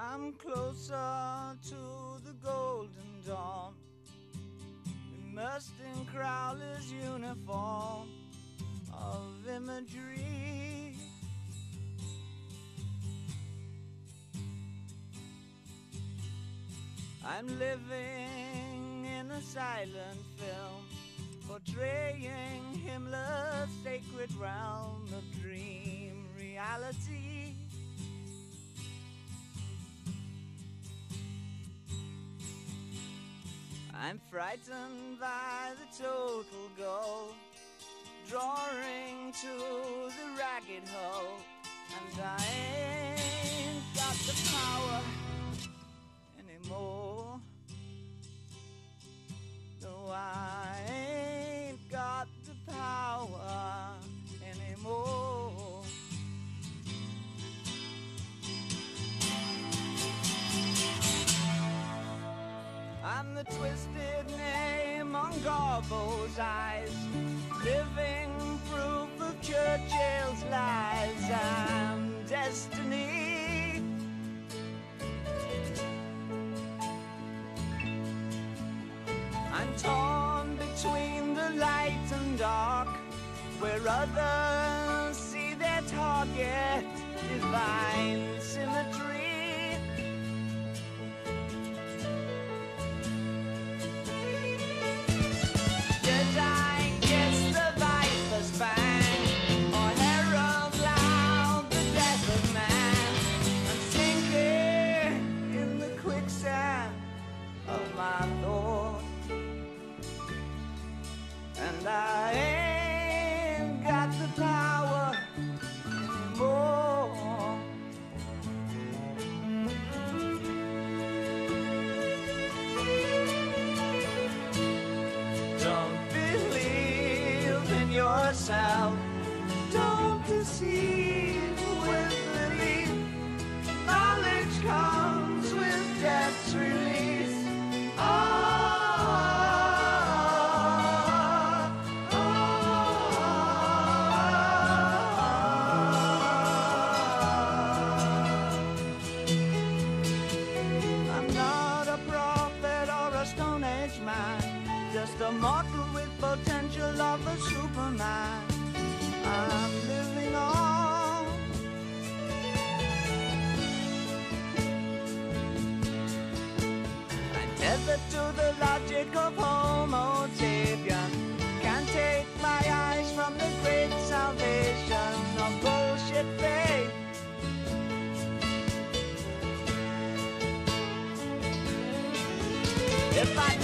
I'm closer to the golden dawn, immersed in Crowler's uniform of imagery. I'm living in a silent film, portraying Himmler's sacred realm of dream reality. I'm frightened by the total goal, drawing to the ragged hole, and I ain't got the power anymore. No, I ain't got the power anymore. I'm the twisted name on Garbo's eyes, living proof of Churchill's lies. I'm destiny. I'm torn between the light and dark, where others see their target, divine symmetry. Did I kiss the viper's fang, or herald loud the death of man? I'm sinking in the quicksand of my thoughts, and I ain't got the power anymore. Don't believe in yourself, don't deceive with belief. Knowledge comes with death's release. I'm not a prophet or a Stone Age man, just a mortal with potential of a Superman. I'm living on. I'm tethered to the logic of Homo sapien. Can't take my eyes from the great salvation of bullshit faith. If I